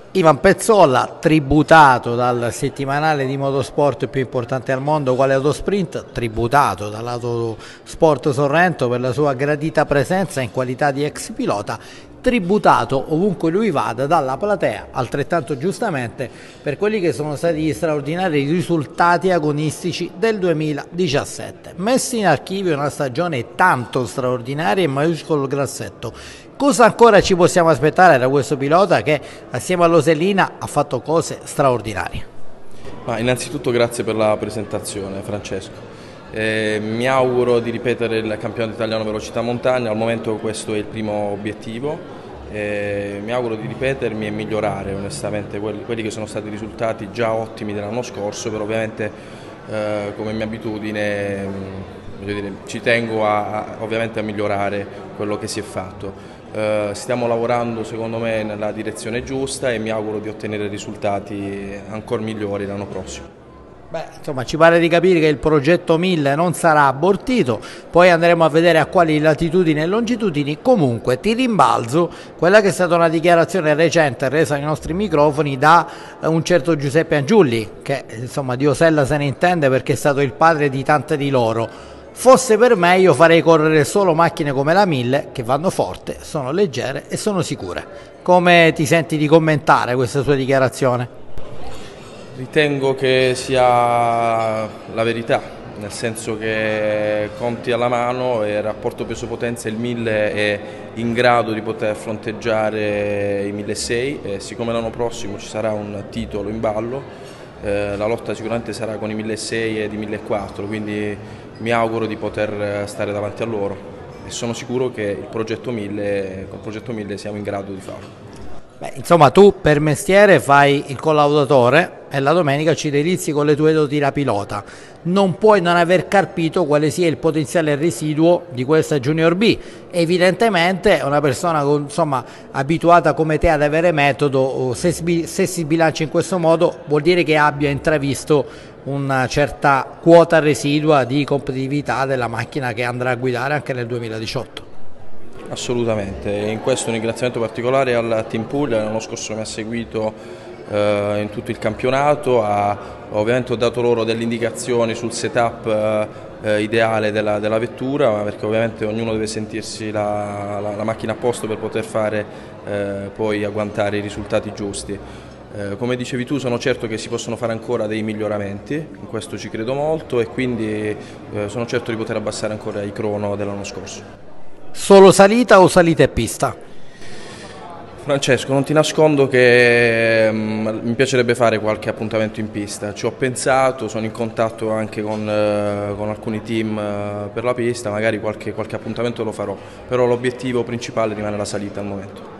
Ivan Pezzolla, tributato dal settimanale di motorsport più importante al mondo quale Autosprint, tributato dall'Autosport Sorrento per la sua gradita presenza in qualità di ex pilota, tributato ovunque lui vada dalla platea, altrettanto giustamente, per quelli che sono stati gli straordinari risultati agonistici del 2017. Messi in archivio una stagione tanto straordinaria in maiuscolo grassetto. Cosa ancora ci possiamo aspettare da questo pilota che assieme all'Osellina ha fatto cose straordinarie? Innanzitutto grazie per la presentazione, Francesco. Mi auguro di ripetere il campionato italiano velocità montagna, al momento questo è il primo obiettivo. Mi auguro di ripetermi e migliorare onestamente quelli che sono stati i risultati già ottimi dell'anno scorso, però ovviamente come mia abitudine ci tengo ovviamente a migliorare quello che si è fatto. Stiamo lavorando secondo me nella direzione giusta e mi auguro di ottenere risultati ancora migliori l'anno prossimo. Insomma, ci pare di capire che il progetto 1000 non sarà abortito, poi andremo a vedere a quali latitudini e longitudini. Comunque ti rimbalzo quella che è stata una dichiarazione recente resa ai nostri microfoni da un certo Giuseppe Angiulli, che insomma di Osella se ne intende perché è stato il padre di tante di loro. Fosse per me io farei correre solo macchine come la 1000 che vanno forte, sono leggere e sono sicure. Come ti senti di commentare questa sua dichiarazione? Ritengo che sia la verità, nel senso che conti alla mano e rapporto peso-potenza il 1000 è in grado di poter fronteggiare i 1600 e siccome l'anno prossimo ci sarà un titolo in ballo, la lotta sicuramente sarà con i 1600 e i 1400, quindi mi auguro di poter stare davanti a loro e sono sicuro che col progetto 1000 siamo in grado di farlo. Insomma, tu per mestiere fai il collaudatore e la domenica ci delizi con le tue doti da pilota. Non puoi non aver capito quale sia il potenziale residuo di questa Junior B. Evidentemente una persona abituata come te ad avere metodo, se si bilancia in questo modo vuol dire che abbia intravisto una certa quota residua di competitività della macchina che andrà a guidare anche nel 2018. Assolutamente, in questo un ringraziamento particolare al Team Puglia, l'anno scorso mi ha seguito in tutto il campionato, ovviamente ho dato loro delle indicazioni sul setup ideale della vettura, perché ovviamente ognuno deve sentirsi la macchina a posto per poter fare poi agguantare i risultati giusti. Come dicevi tu, sono certo che si possono fare ancora dei miglioramenti, in questo ci credo molto e quindi sono certo di poter abbassare ancora i crono dell'anno scorso. Solo salita o salita e pista? Francesco, non ti nascondo che mi piacerebbe fare qualche appuntamento in pista, ci ho pensato, sono in contatto anche con alcuni team per la pista, magari qualche appuntamento lo farò, però l'obiettivo principale rimane la salita al momento.